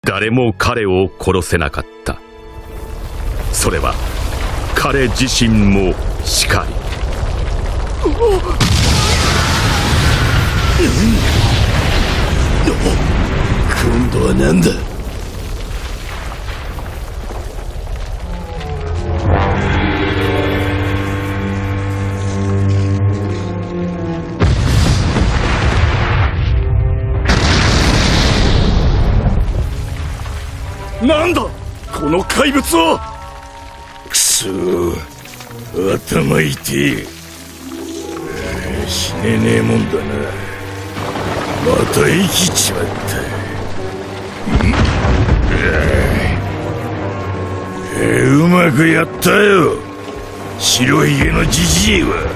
誰も彼を殺せなかった。それは彼自身もしかり。 今度は何だ。 なんだこの怪物は。 くそー、頭痛え。死ねねえもんだな。また生きちまった。うまくやったよ、白ひげのじじいは。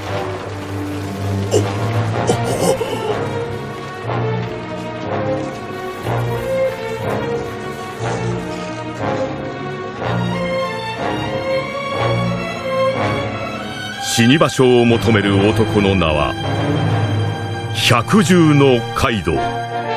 死に場所を求める男の名は百獣のカイドウ。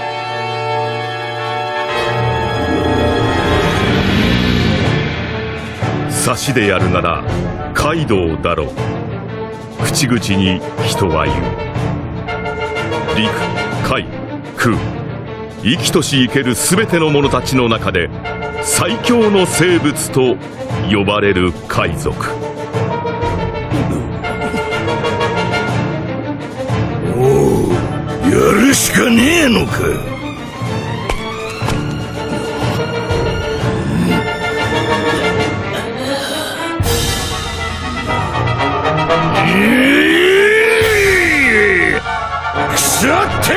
差しでやるならカイドウだろう。口々に人は言う。陸、海、空、生きとし生ける全ての者たちの中で最強の生物と呼ばれる海賊。 やるしかねえのか。腐って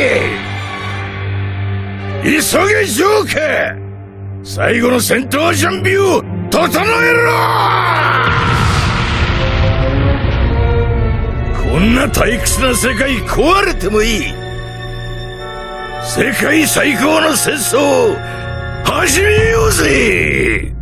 る。急げジョーカー、最後の戦闘準備を整えろ。こんな退屈な世界壊れてもいい。世界最高の戦争を始めようぜ。